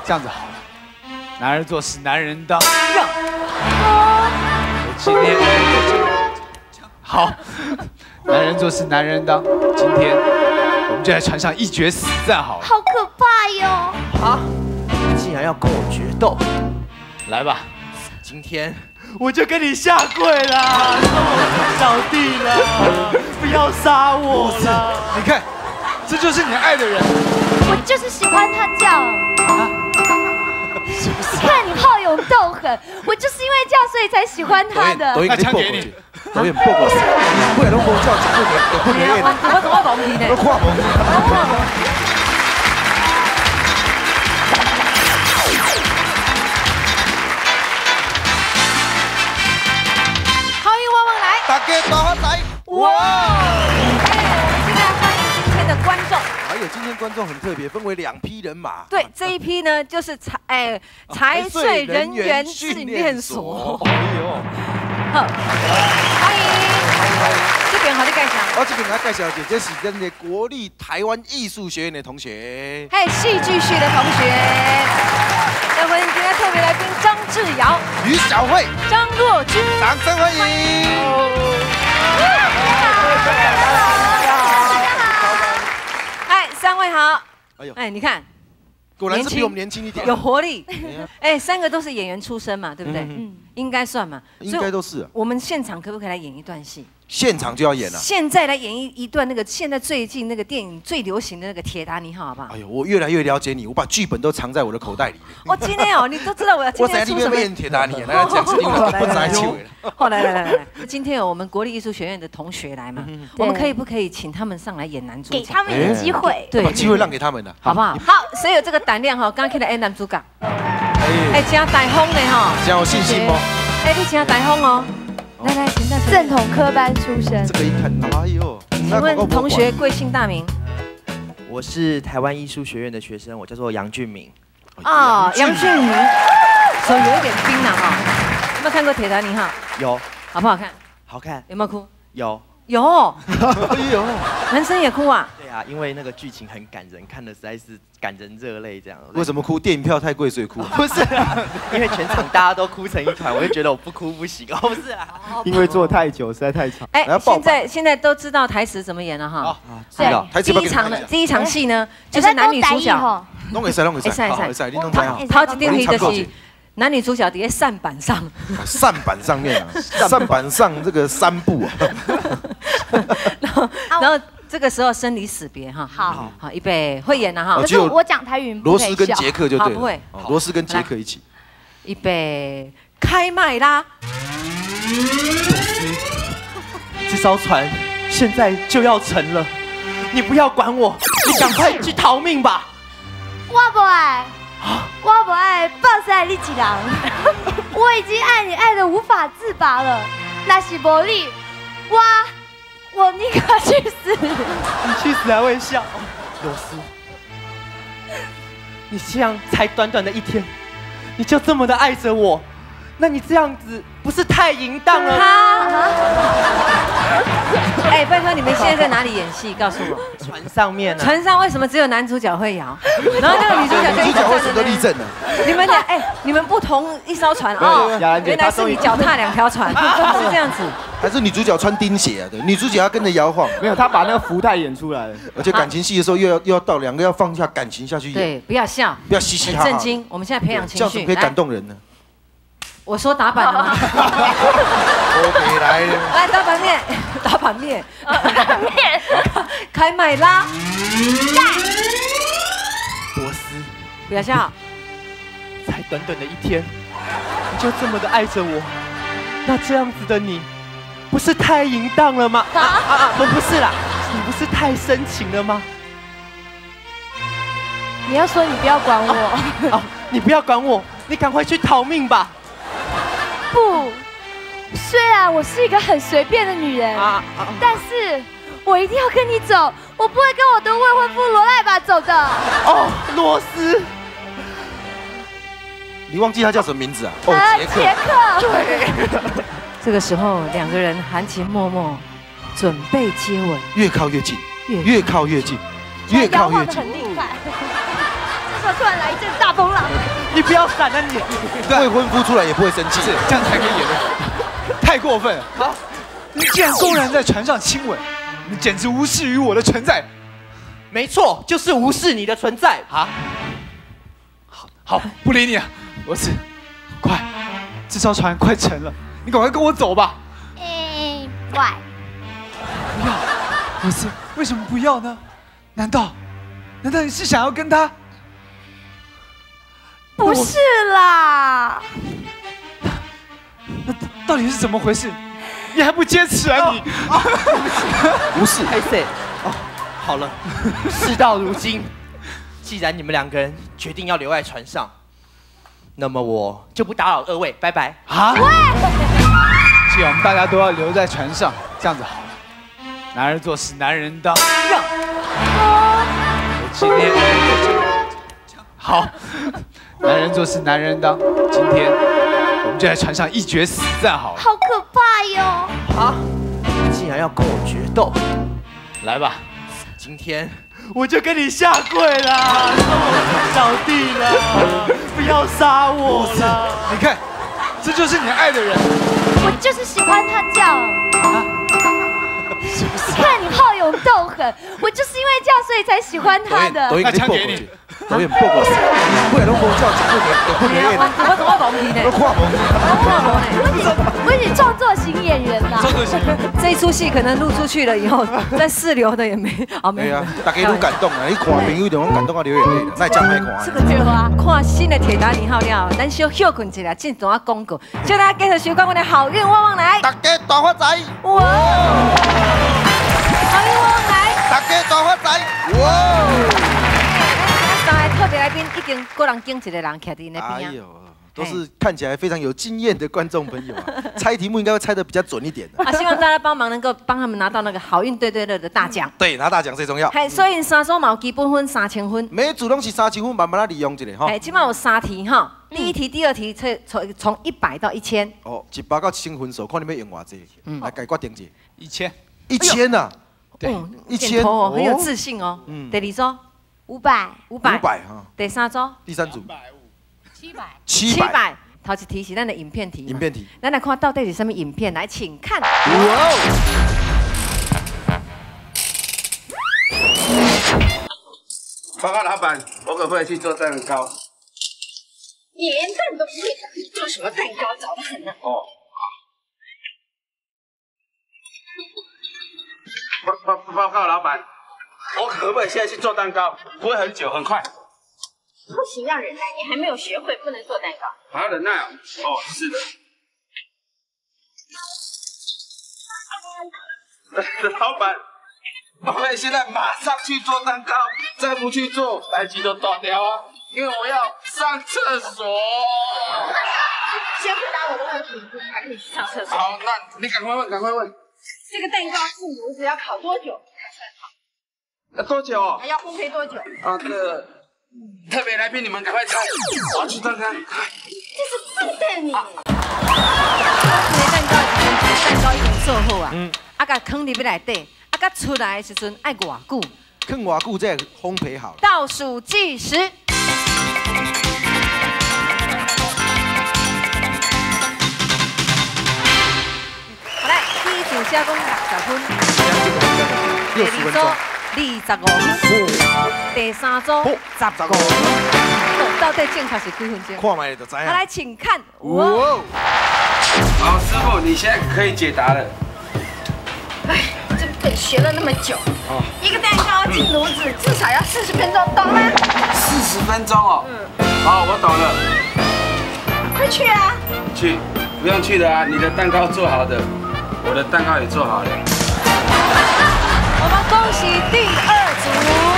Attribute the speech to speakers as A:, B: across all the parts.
A: 这样子好了，男人做事男人当。今天好，男人做事男人当。今天我们就来船上一决死战好了。
B: 好可怕哟！
C: 啊！你竟然要跟我决斗？
A: 来吧，
C: 今天我就跟你下跪啦，小弟啦，不要杀我啦！
A: 你看，这就是你爱的人。
B: 我就是喜欢他这样。你看你好勇斗狠，我就是因为这样，所以才喜欢他的。
A: 那枪给你。
C: 导演报告，不然拢无照这个不演。
D: 我怎么懂你呢？
C: 我看无。
D: 好运旺旺来！
C: 大家大发财！
D: 哇！现在欢迎今天的观众。
C: 还有今天观众很特别，分为2批人马。
D: 对，这一批呢就是财税人员训练所。
C: 哎呦，
D: 好，欢迎。这边好，你介绍。
C: 我这边来介绍一下，这是咱的国立台湾艺术学院的同学，
D: 还有戏剧系的同学。再欢迎今天特别来宾张志尧、
C: 于小慧、
D: 张若君，
C: 掌声欢迎。
D: 哎，3位好。
C: 哎呦，
D: 哎，你看，
C: 果然是比我们年轻一点，
D: 有活力。哎，3个都是演员出身嘛，对不对？应该算嘛。
C: 应该都是。
D: 我们现场可不可以来演一段戏？
C: 现场就要演了。
D: 现在来演一段那个现在最近那个电影最流行的那个《铁达尼号》，好不好？
C: 哎呦，我越来越了解你，我把剧本都藏在我的口袋里。
D: 哦，今天哦，你都知道我要今天出什么？
C: 我演铁达尼，来讲是因为不在一起了。
D: 哦，来，今天有我们国立艺术学院的同学来嘛，我们可不可以请他们上来演男主角？
B: 给他们一个机会，
D: 对，
C: 把机会让给他们了，
D: 好不好？好，谁有这个胆量哈？刚刚看到演男主角，哎，加台风的哈，
C: 这样有信心吗？
D: 哎，你加台风哦。来，请大家。
B: 正统科班出身。
C: 这个一看，哎呦！
D: 请问同学贵姓大名？
E: 我是台湾艺术学院的学生，我叫做杨俊明。
D: 哦，杨俊明，手有一点冰冷哦。有没有看过《铁达尼号》？
E: 有。
D: 好不好看？
E: 好看。
D: 有没有哭？
E: 有。
D: 有。
C: 哎呦！
D: 男生也哭啊？
E: 对啊，因为那个剧情很感人，看的实在是感人热泪这样。
C: 为什么哭？电影票太贵所以哭？
E: 不是，因为全场大家都哭成一团，我就觉得我不哭不行。哦，不是啊，
F: 因为坐太久，实在太长。
D: 哎，现在都知道台词怎么演了哈。
C: 知道。
D: 第一场戏呢，就是男女主角。
C: 弄会使，你弄台好。
D: 头一场戏就是男女主角在扇板上。
C: 扇板上面啊，扇板上这个3步啊。
D: 然后这个时候生离死别哈。好，预备，会演了哈。
B: 可是我讲台语，
C: 罗斯跟杰克就对了。
D: 不会，
C: 罗斯跟杰克一起。
D: 预备，开麦啦！
E: 这艘船现在就要沉了，你不要管我，你赶快去逃命吧！
B: 我不爱，我不爱放下你一人，我已经爱你爱得无法自拔了。那是无你，我宁可去死。
E: 你去死还会笑，罗斯，你这样才短短的1天，你就这么的爱着我，那你这样子不是太淫荡了吗？
D: 哎，拜托你们现在在哪里演戏？告诉我。
E: 船上面啊。
D: 船上为什么只有男主角会摇，然后那个女主角就一直
C: 为什么都立正了？
D: 你们俩你们不同一艘船哦，原来是你脚踏2条船，是这样子。
C: 还是女主角穿钉鞋啊？对，女主角要跟着摇晃。
F: 没有，他把那个福袋演出来了。
C: 而且感情戏的时候又要到2个要放下感情下去演。
D: 对，不要笑，
C: 不要嘻嘻哈哈。
D: 震惊，我们现在培养情绪，
C: 这样子可以感动人呢。
D: 我说打板了吗？
C: 我来了。
D: 来打板面，打板面，开麦啦！
E: 罗斯，
D: 不要笑。
E: 才短短的1天，你就这么的爱着我，那这样子的你，不是太淫荡了吗？不是啦，你不是太深情了吗？
B: 你要说你不要管我。
E: 你不要管我，你赶快去逃命吧。
B: 不，虽然我是一个很随便的女人，但是我一定要跟你走，我不会跟我的未婚夫罗赖吧走的。
E: 哦，罗斯，
C: 你忘记他叫什么名字啊？哦，
B: 杰克。
D: 对。这个时候2个人含情脉脉，准备接吻，
C: 越靠越近，越靠越近，越靠越近。
B: 很厉害。这时候突然来一阵大风浪。
E: 不要闪啊你！
C: 未婚夫出来也不会生气，
A: 是这样才可以演的，太过分了！啊，你竟然公然在船上亲吻，你简直无视于我的存在。
E: 没错，就是无视你的存在啊！
A: 好，不理你了，我是，快，这艘船快沉了，你赶快跟我走吧。
B: 喂，
A: 不要，我是为什么不要呢？难道你是想要跟他？
B: 不是啦，
A: 那到底是怎么回事？你还不坚持啊你？
C: 不是，
E: 拍摄哦，好了，事到如今，既然你们两个人决定要留在船上，那么我就不打扰二位，拜拜。
A: 啊？既然我们大家都要留在船上，这样子好了，男人做事男人当。我今天好，男人做事男人当。今天我们就在船上一决死战好了。
B: 好可怕哟！
E: 啊，既然要跟我决斗，
A: 来吧，
E: 今天我就跟你下跪啦，小弟啦，不要杀我啦！
A: 你看，这就是你爱的人。
B: 我就是喜欢他这样。看你好勇斗狠，我就是因为这样，所以才喜欢他的。
A: 那枪给你。
C: 导演报告死，不然拢无照一部电影，
D: 我怎么讲你呢？
C: 都看无。
B: 我是创作型演员呐。
A: 创作型。
D: 这一出戏可能录出去了以后，在四流的也没哦没有。
C: 对啊，大家都感动啊！你看朋友就拢感动到流眼泪了，那真歹看。
D: 这个对啊，看新的《铁达尼号》了，咱小休困一下，进段啊广告，叫大家继续收看我的好运旺旺来。
C: 大家大发财！
D: 哇！好运旺旺来！
C: 大家大发财！哇！
D: 三个特别来宾已经个人跟一个人徛在那边。
C: 哎呦，都是看起来非常有经验的观众朋友啊，猜题目应该会猜得比较准一点的。
D: 啊，希望大家帮忙能够帮他们拿到那个好运对对乐的大奖。
C: 对，拿大奖最重要。
D: 嘿，所以三组嘛有基本分3000分。
C: 每组拢是3000分，慢慢来利用一下哈。
D: 哎，起码有3题哈，第一题、第二题从100到1000。
C: 哦，100到1000分数，看你要用偌济，来改决定一下。
A: 1000。
C: 1000啊！
A: 对
C: ，1000
D: 哦，很有自信哦。第二组
B: 500。
C: 500哈。
D: 第三组
C: 第三组
D: 700。头一题是咱的影片题。
C: 影片题。
D: 咱来看到底是什么影片，来，请看。
C: 哇哦！
G: 报告老板，我可不可以去做蛋糕？
H: 你连蛋都不会做，做什么蛋糕？早得很呢。
G: 哦。报告老板，我可不可以现在去做蛋糕？不会很久，很快。
H: 不行，要忍耐，你还没有学会，不能做蛋糕。
G: 还要忍耐啊？哦，是的。老板，我可以现在马上去做蛋糕，再不去做，代志都断掉啊！因为我要上厕所。
H: 先回答我的问题，你还可以去上厕所。
G: 好，那你赶快问，赶快问。
H: 这个蛋糕是炉子要烤多久才算好？
G: 要多久？
H: 还要烘焙多久？
G: 啊，这个特别来宾，你们赶快猜，我要去看看。
H: 这是笨蛋你！
D: 蛋糕已经做好啊，啊，甲放入去内底，啊，甲出来的时阵爱偌久？
C: 放偌久才烘焙好？
D: 倒数计时。好来，第一组加工60分，
C: 60分钟
D: ，25分，第三组15分，到底正确是几分钟？
C: 看卖就知影。
D: 好来，请看。
C: 哇！
G: 好，师傅，你现在可以解答了。
H: 哎，这本学了那么久，一个蛋糕进炉子至少要40分钟，懂吗
G: ？40分钟哦。好，我懂了。
H: 快去啊！
G: 去，不用去的啊，你的蛋糕做好的，我的蛋糕也做好了。
D: 我们恭喜第二组，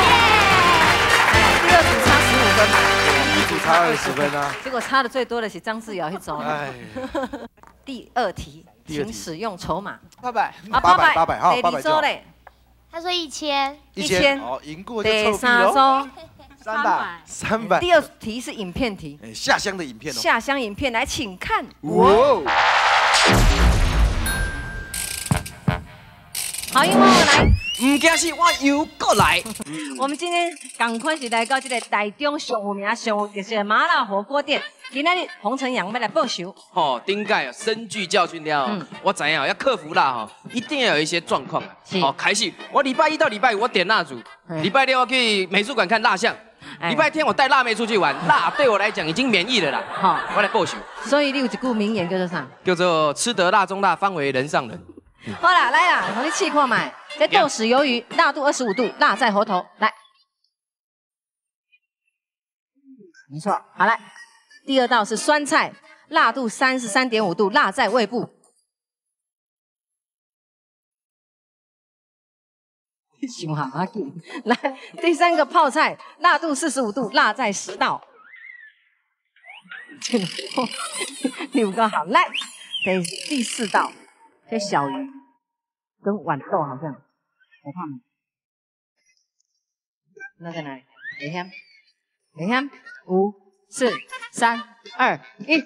D: 第二组差15分嘛，
C: 第一组差20分啊。
D: 结果差的最多的是张志尧一组。
C: 哎。
D: 第二题，请使用筹码。
A: 800。
D: 啊
C: 800好
D: 第二组嘞，
B: 他说1000。
C: 1000。哦，赢过就臭屁
D: 第三
C: 喽。
D: 组
C: 300。
D: 第二题是影片题。
C: 下乡的影片哦。
D: 下乡影片，来，请看。
C: 哇！
D: 好，因为我来。
I: 唔惊死，我又过来。
D: 我们今天赶快是来到这个台中上有名、上有特色的麻辣火锅店。今天洪承阳要来报仇。
I: 哦，顶届哦，深具教训了。我知影哦，要克服辣哈，一定要有一些状况。好，开始，我礼拜一到礼拜五我点蜡烛，礼拜六我去美术馆看蜡像，礼拜天我带辣妹出去玩，辣对我来讲已经免疫了啦。好，我来报仇。
D: 所以你有一句名言叫做啥？
I: 叫做吃得辣中辣，方为人上人。
D: 好啦，来啦，我你试看买。这豆豉鱿鱼，辣度25度，辣在喉头。来，没错。好来，第二道是酸菜，辣度33.5度，辣在胃部。想好啊，来，第三个泡菜，辣度45度，辣在食道。你有够好，来，第四道。 这小鱼跟豌豆好像，我看，那在哪里？等一下，5、4、3、2、1，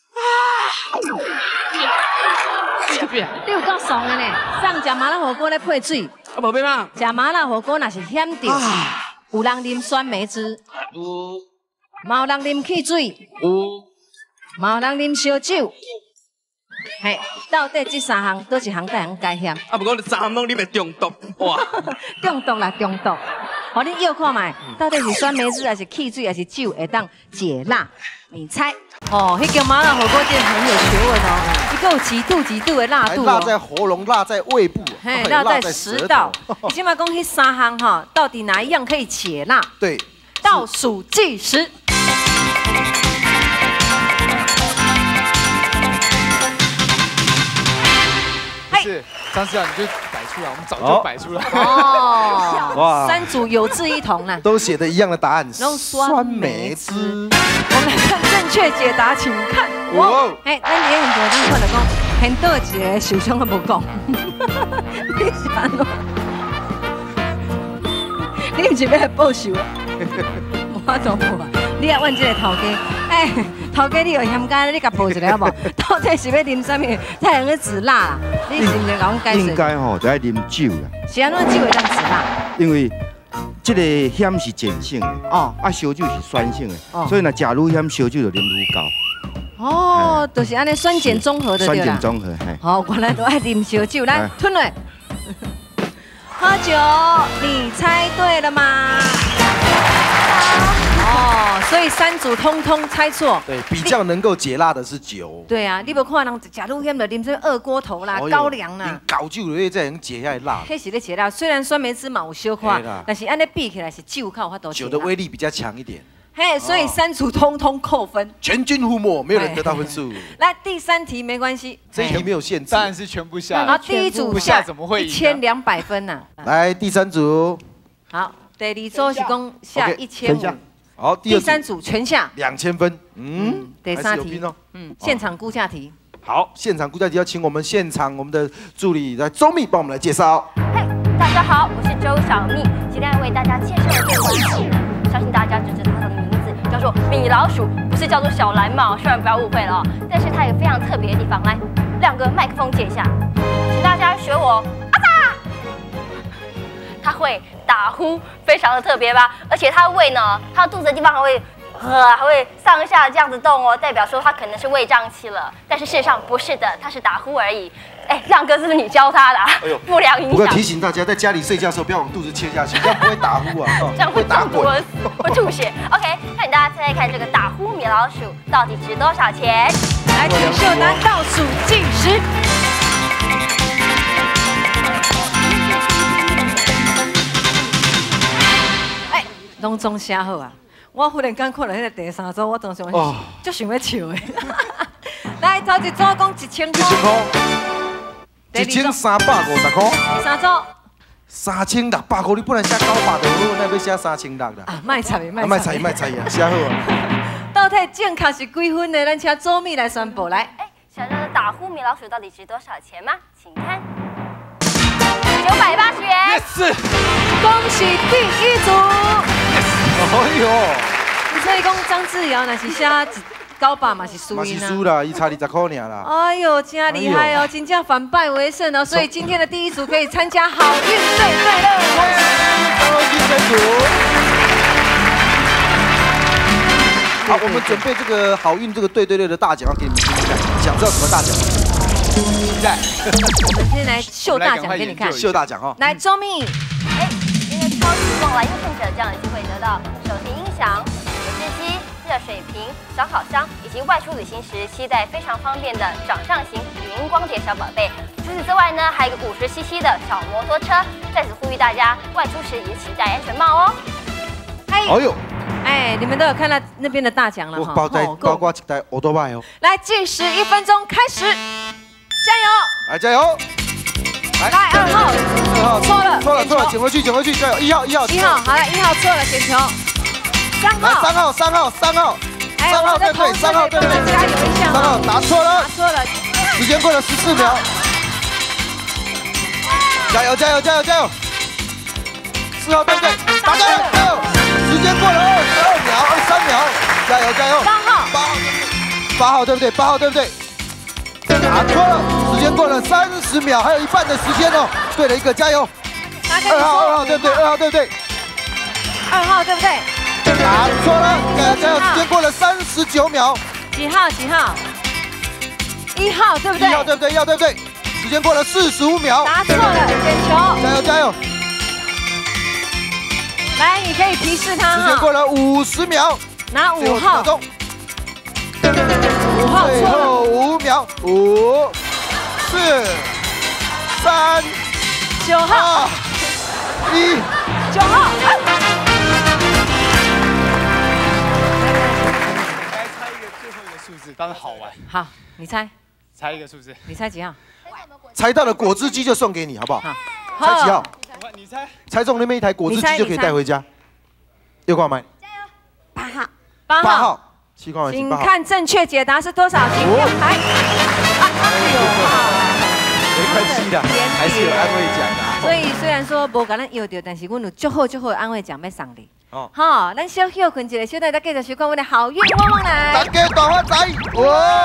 D: 你有够爽的呢！上吃麻辣火锅来配水，
I: 啊，无变嘛？
D: 吃麻辣火锅那是险着，有人啉酸梅汁，
I: 有，
D: 嘛有人啉汽水，
I: 有，
D: 嘛有人啉烧酒。 嘿，到底这三项都一项带项该险？
I: 啊，不过你3项拢你袂中毒哇！
D: 中毒啦，中毒！好，你又看卖，到底是酸梅汁还是汽水还是酒会当解辣？你猜？哦，那间麻辣火锅店很有学问哦，一个几度的辣度哦，
C: 辣在喉咙，辣在胃部，
D: 嘿，辣在食道。你起码讲那三项哈，到底哪一样可以解辣？
C: 对，
D: 倒数计时。
A: 是张市长，你就摆出来，我们早就摆出来。
D: 哦，哇，三组有志一同呢，
C: 都写的一样的答案，
D: 酸梅汁。我们来看正确解答，请看。哇，哎，咱伫现场咱看到讲，很多一个受伤都无讲。你想喏，你唔是要来报仇？我都无啊，你也问这个头家，哎。 头家，你有嫌干，你甲报一下好无？到底是要啉什么才能去止辣啦？你是不是甲我解释？
J: 应该吼，就爱啉酒啦。
D: 是安怎酒会当止辣？
J: 因为这个咸是碱性的，哦，啊烧酒是酸性的，所以若食愈咸，烧酒就啉愈高。
D: 哦，就是安尼酸碱中和的对啦。
J: 酸碱中和，嘿。
D: 好，原来都爱啉烧酒，来吞落。喝酒，你猜对了吗？ 哦，所以三组通通猜错。
C: 对，比较能够解辣的是酒。
D: 对啊，你无看人食愈咸就啉这二锅头啦、高粱啦，
C: 高酒的才能解下来辣。
D: 迄是咧解辣，虽然酸梅汁嘛有小块，但是安尼比起来是酒较有法度。
C: 酒的威力比较强一点。
D: 嘿，所以三组通通扣分，
C: 全军覆没，没有人得到分数。
D: 来，第三题没关系，
C: 这一题没有限制，
A: 当然是全部下。
D: 好，第一组下怎么会1200分呢？
C: 来，第三组。
D: 好，第二组是讲下1500。
C: 好，
D: 第三组全下
C: 2000分，
D: 第三题哦，现场估价题。
C: 好，现场估价题要请我们现场我们的助理来周密帮我们来介绍。
K: 嘿，大家好，我是周小蜜，今天为大家介绍的这款小呢，相信大家只知道它的名字叫做米老鼠，不是叫做小蓝帽，千万不要误会了哦。但是它有非常特别的地方，来，亮哥麦克风借一下，请大家学我，啊哒！它会打呼，非常的特别吧？而且它的胃呢，它肚子的地方还会上下这样子动哦，代表说它可能是胃胀气了。但是事实上不是的，它是打呼而已。哎，亮哥，是不是你教他的啊？哎呦，不良影响。
C: 不过提醒大家，在家里睡觉的时候不要往肚子切下去，这样不会打呼啊，
K: 这样会打滚，会吐血。OK， 那你大家猜猜看，这个打呼米老鼠到底值多少钱？
D: 来，请秀男倒数计时。 拢总写好啊！我忽然间看到迄个第三组，我当时就想要笑的。来，头一组讲1000块
C: ，1350块。
D: 第三组
C: 3600块，你本来写900就好，那要写3600啦。
D: 啊，卖菜的，
C: 卖菜啊，写好啊。
D: 到底正确是几分呢？咱请周密来宣布。来，
K: 哎，想知道打呼米老鼠到底值多少钱吗？请看，980元。
A: Yes，
D: 恭喜第一组。
C: 哎呦！
D: 所以讲张志尧那是写 900嘛是输
J: 嘛是
D: 赢啊。
J: 输啦，伊差20块尔啦。
D: 哎呦，真厉害哦，真正反败为胜哦，所以今天的第一组可以参加好运对对乐。
J: 高兴这组。好，我们准备这个好运这个对对乐的大奖要给你们听听看，想知道什么大奖吗？期待。
D: 我们先来秀大奖给你看，
J: 秀大奖哈。
D: 来，周密。
K: 哎，因为超级旺来优胜者这样有机会得到手提音响、电视机、热水瓶、小烤箱，以及外出旅行时携带非常方便的掌上型语音光碟小宝贝。除此之外呢，还有一个50cc 的小摩托车。在此呼吁大家外出时也请戴安全帽哦。
J: 哎呦！
D: 哎，你们都有看到那边的大奖了哈，
J: 包括一台欧多拜哦。
D: 来，计时1分钟，开始，加油！
J: 来，加油！
D: 来，2号，错了，
J: 捡回去，加油！1号，
D: 好了，1号错了，捡球。3号，
J: 3号，
D: 哎，我的同事可以帮忙加油一下。3
J: 号答错了，时间过了14秒。加油！4号对不对？答对了，加油！时间过了23秒，加油！8号对不对？答错了，时间过了30秒，还有一半的时间哦。对了一个，加油！2号对不对？2号对不对？
D: 2号对不对？
J: 答错了，加油！时间过了39秒。
D: 几号？1号对不对？
J: 1号对不对？时间过了45秒。
D: 答错了，捡球。
J: 加油！
D: 来，你可以提示他。
J: 时间过了50秒。
D: 拿5号。5号
J: 最后5秒，5、4、3、
D: 9号、
J: 1、
D: 9号。
A: 来猜一个最后一个数字，当然好玩。
D: 好，你猜
A: 一个数字。
D: 你猜几号？
J: 猜到了果汁机就送给你，好不好？猜几号？
A: 你猜。
J: 猜中那边一台果汁机就可以带回家。6块买。
B: 加油！8号。
J: 8号。7块买。
D: 请看正确解答是多少？请亮牌。
J: 没关系的，还是有安慰奖的。
D: 所以虽然说无甲咱摇到，但是阮有足好的安慰奖要送你。哦，好，咱小休困一下，小弟再继续收看我们的好运旺旺来。
J: 大家大发财！哇！